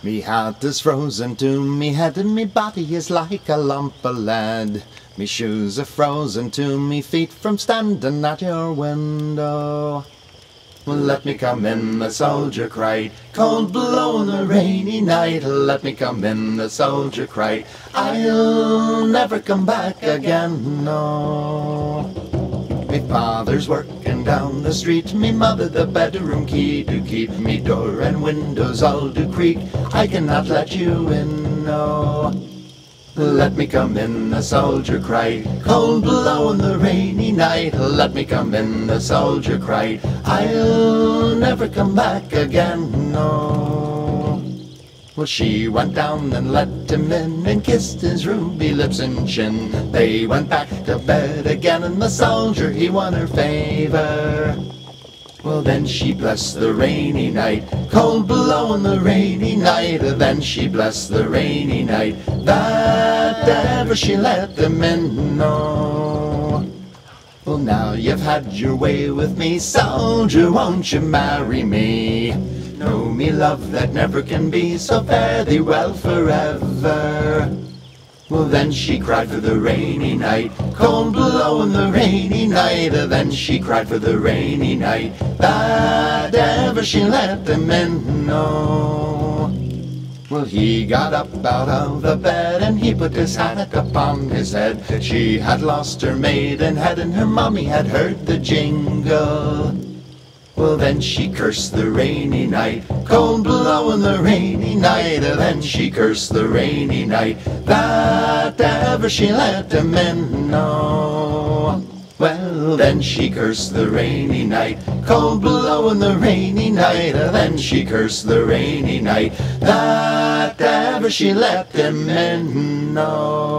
Me heart is frozen to me head and me body is like a lump of lead. Me shoes are frozen to me feet from standing at your window. Well, let me come in, the soldier cried. Cold below in the rainy night. Let me come in, the soldier cried. I'll never come back again, no. Me father's working down the street, me mother the bedroom key to keep. Me door and windows all do creak, I cannot let you in, no. Let me come in, the soldier cried. Cold below in the rainy night. Let me come in, the soldier cried. I'll never come back again, no. Well, she went down and let him in and kissed his ruby lips and chin. They went back to bed again and the soldier, he won her favor. Well, then she blessed the rainy night, cold below in the rainy night. Then she blessed the rainy night, that ever she let them in, no. Well, now you've had your way with me, soldier, won't you marry me? Know me love that never can be, so fare thee well forever. Well, then she cried for the rainy night, cold below in the rainy night. Then she cried for the rainy night, that ever she let them in, no. Well, he got up out of the bed and he put his hat upon his head. She had lost her maidenhead and her mommy had heard the jingle. Well, then she cursed the rainy night, cold below in the rainy night. Then she cursed the rainy night, that ever she let him in, no. Well, then she cursed the rainy night, cold below in the rainy night. Then she cursed the rainy night, that ever she let him in, no.